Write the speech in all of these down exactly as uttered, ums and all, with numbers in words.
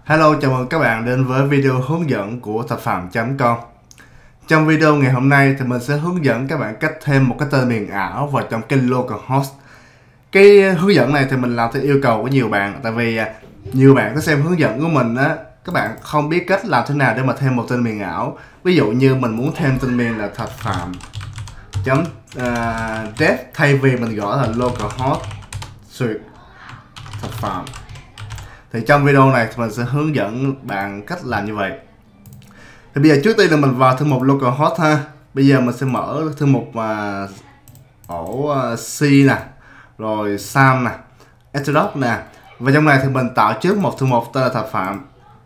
Hello, chào mừng các bạn đến với video hướng dẫn của thạch phạm chấm com. Trong video ngày hôm nay thì mình sẽ hướng dẫn các bạn cách thêm một cái tên miền ảo vào trong cái localhost. Cái hướng dẫn này thì mình làm theo yêu cầu của nhiều bạn, tại vì nhiều bạn có xem hướng dẫn của mình á, các bạn không biết cách làm thế nào để mà thêm một tên miền ảo. Ví dụ như mình muốn thêm tên miền là thạch phạm chấm dev thay vì mình gõ là localhost suite thạch phạm. Thì trong video này thì mình sẽ hướng dẫn bạn cách làm như vậy. Thì bây giờ trước tiên là mình vào thư mục localhost ha. Bây giờ mình sẽ mở thư mục uh, ổ uh, C nè, rồi Sam nè, etcetera nè. Và trong này thì mình tạo trước một thư mục tên là thạch phạm.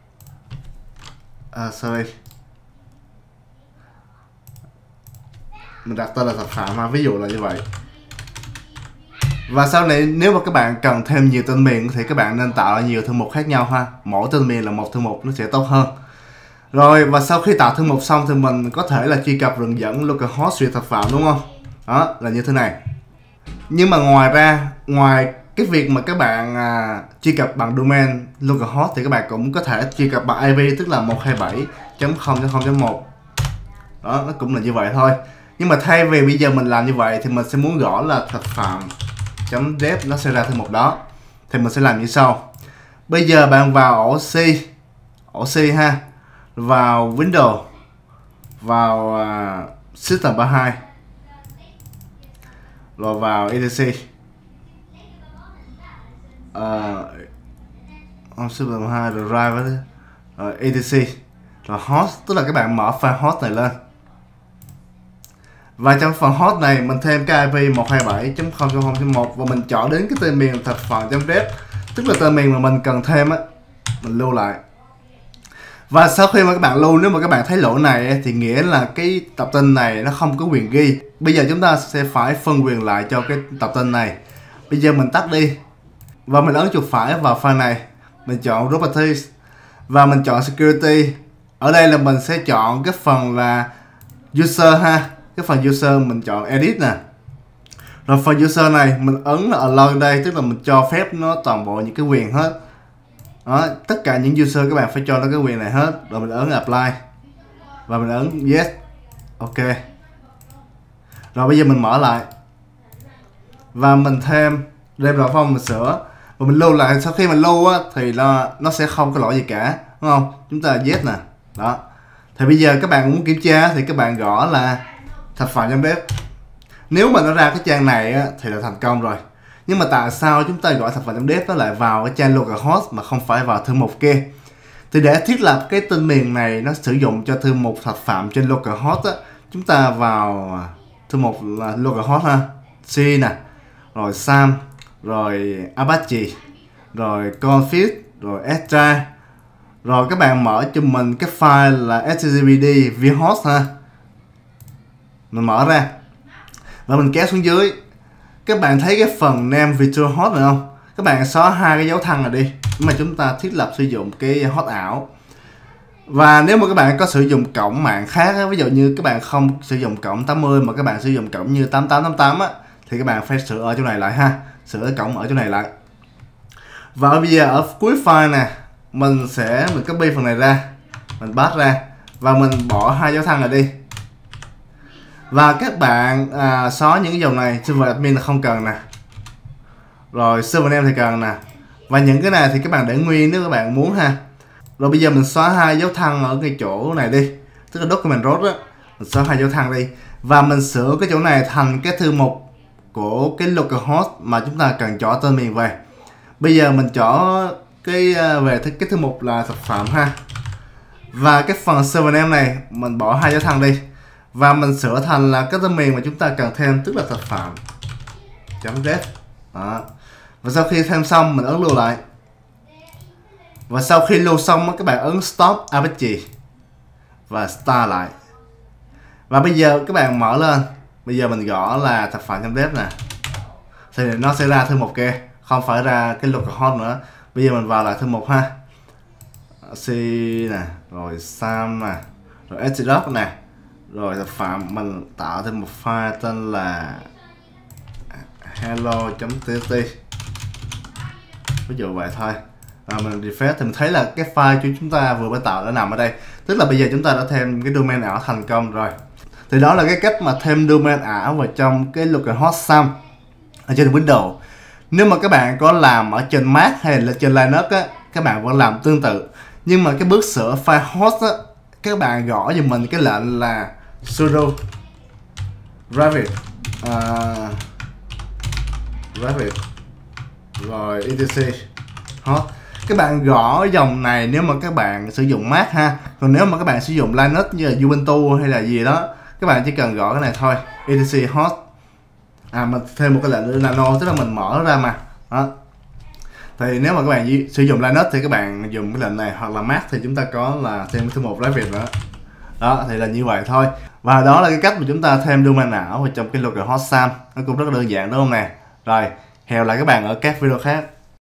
À, sorry. Mình đặt tên là thạch phạm ha, ví dụ là như vậy. Và sau này nếu mà các bạn cần thêm nhiều tên miền thì các bạn nên tạo nhiều thư mục khác nhau ha. Mỗi tên miền là một thư mục nó sẽ tốt hơn. Rồi và sau khi tạo thư mục xong thì mình có thể là truy cập đường dẫn localhost suite thạch phạm, đúng không? Đó là như thế này. Nhưng mà ngoài ra, ngoài cái việc mà các bạn à, truy cập bằng domain localhost thì các bạn cũng có thể truy cập bằng i pê, tức là một hai bảy chấm không chấm không chấm một. Đó, nó cũng là như vậy thôi. Nhưng mà thay vì bây giờ mình làm như vậy thì mình sẽ muốn gõ là thạch phạm chấm dev, nó sẽ ra thư mục đó. Thì mình sẽ làm như sau. Bây giờ bạn vào ổ C, ổ C ha, vào Windows, vào uh, System ba mươi hai, rồi vào etc. Uh, System ba mươi hai rồi Drive, rồi etc. Rồi host, tức là các bạn mở file host này lên. Và trong phần host này mình thêm cái i pê một hai bảy chấm không chấm không chấm một và mình chọn đến cái tên miền thạch phạm chấm dev, tức là tên miền mà mình cần thêm á, mình lưu lại. Và sau khi mà các bạn lưu, nếu mà các bạn thấy lỗi này thì nghĩa là cái tập tên này nó không có quyền ghi. Bây giờ chúng ta sẽ phải phân quyền lại cho cái tập tên này. Bây giờ mình tắt đi và mình ấn chuột phải vào file này, mình chọn properties và mình chọn security. Ở đây là mình sẽ chọn cái phần là user ha. Cái phần user mình chọn edit nè. Rồi phần user này mình ấn là allow đây, tức là mình cho phép nó toàn bộ những cái quyền hết. Đó, tất cả những user các bạn phải cho nó cái quyền này hết. Rồi mình ấn apply và mình ấn yes. Ok. Rồi bây giờ mình mở lại và mình thêm đem vào phong mình sửa và mình lưu lại. Sau khi mình lưu á, thì nó nó sẽ không có lỗi gì cả, đúng không? Chúng ta yes nè. Đó. Thì bây giờ các bạn muốn kiểm tra thì các bạn gõ là thạch phạm chấm dev. Nếu mà nó ra cái trang này á, thì là thành công rồi. Nhưng mà tại sao chúng ta gọi thạch phạm chấm dev nó lại vào cái trang localhost mà không phải vào thư mục kia? Thì để thiết lập cái tên miền này nó sử dụng cho thư mục thạch phạm trên localhost á, chúng ta vào thư mục là localhost ha, C nè, rồi Sam, rồi Apache, rồi config, rồi extra. Rồi các bạn mở cho mình cái file là httpd vhost ha. Mình mở ra và mình kéo xuống dưới. Các bạn thấy cái phần name virtual host này không? Các bạn xóa hai cái dấu thăng này đi mà chúng ta thiết lập sử dụng cái host ảo. Và nếu mà các bạn có sử dụng cổng mạng khác, ví dụ như các bạn không sử dụng cổng tám mươi mà các bạn sử dụng cổng như tám tám tám tám á, thì các bạn phải sửa ở chỗ này lại ha, sửa cổng ở chỗ này lại. Và bây giờ ở cuối file nè, mình sẽ mình copy phần này ra, mình paste ra và mình bỏ hai dấu thăng này đi. Và các bạn à, xóa những cái dòng này, server admin là không cần nè, rồi server name thì cần nè, và những cái này thì các bạn để nguyên nếu các bạn muốn ha. Rồi bây giờ mình xóa hai dấu thăng ở cái chỗ này đi, tức là document root á, mình xóa hai dấu thăng đi và mình sửa cái chỗ này thành cái thư mục của cái localhost mà chúng ta cần chọn tên miền về. Bây giờ mình chọn cái về cái thư mục là thạch phạm ha, và cái phần server name này mình bỏ hai dấu thăng đi và mình sửa thành là cái tên miền mà chúng ta cần thêm, tức là thạch phạm chấm dev. Đó. Và sau khi thêm xong mình ấn lưu lại. Và sau khi lưu xong các bạn ấn stop Apache và start lại. Và bây giờ các bạn mở lên. Bây giờ mình gõ là thạch phạm chấm dev nè, thì nó sẽ ra thư mục kia, không phải ra cái localhost nữa. Bây giờ mình vào lại thư mục ha, C nè, rồi Sam nè, rồi etcetera nè, rồi thạch phạm mình tạo thêm một file tên là hello.txt, ví dụ vậy thôi. À, mình refresh thì mình thấy là cái file của chúng ta vừa mới tạo đã nằm ở đây, tức là bây giờ chúng ta đã thêm cái domain ảo thành công rồi. Thì đó là cái cách mà thêm domain ảo vào trong cái localhost SAM ở trên Windows. Nếu mà các bạn có làm ở trên Mac hay là trên Linux á, các bạn vẫn làm tương tự, nhưng mà cái bước sửa file host á, các bạn gõ giùm mình cái lệnh là sudo rabbit uh, rabbit rồi etc host. Các bạn gõ dòng này nếu mà các bạn sử dụng Mac ha, còn nếu mà các bạn sử dụng Linux như là Ubuntu hay là gì đó, các bạn chỉ cần gõ cái này thôi, etc host. À, mình thêm một cái lệnh nữa nano, tức là mình mở ra mà đó. Thì nếu mà các bạn sử dụng Linux thì các bạn dùng cái lệnh này, hoặc là Mac thì chúng ta có là thêm thứ một rabbit nữa. Đó thì là như vậy thôi. Và đó là cái cách mà chúng ta thêm domain ảo vào trong cái localhost SAM. Nó cũng rất là đơn giản đúng không nè. Rồi hẹn lại các bạn ở các video khác.